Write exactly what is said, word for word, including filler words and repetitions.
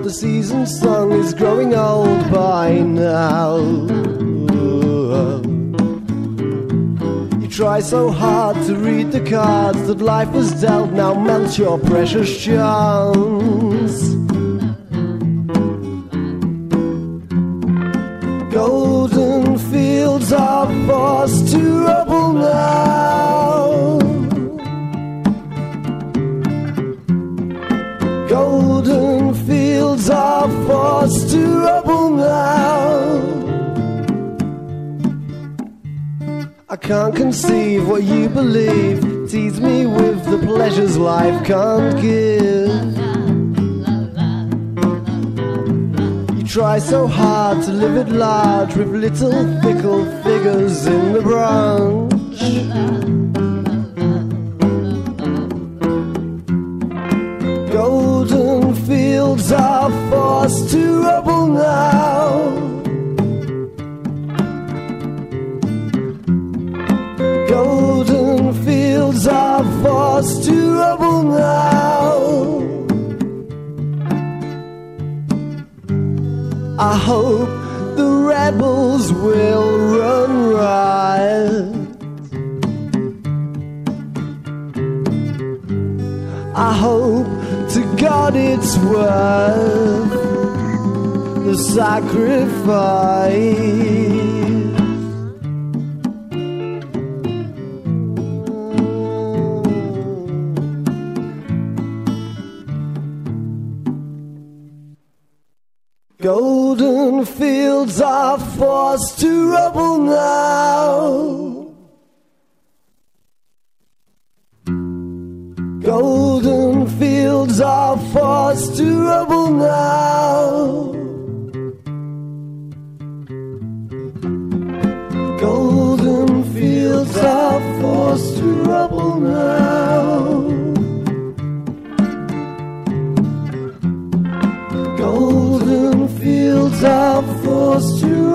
the season's song is growing old by now. You try so hard to read the cards that life has dealt, now melt your precious charms. Golden fields are forced to rubble now. Golden fields are forced to rubble now. I can't conceive what you believe. Tease me with the pleasures life can't give. You try so hard to live at large with little fickle figures in the branch. Golden fields are forced to rubble now. Golden fields are forced to rubble now. I hope the rebels will run riot. I hope to God it's worth the sacrifice. Golden fields are forced to rubble now. Golden fields are forced to rubble now. Golden fields are forced to rubble now. Golden fields are forced to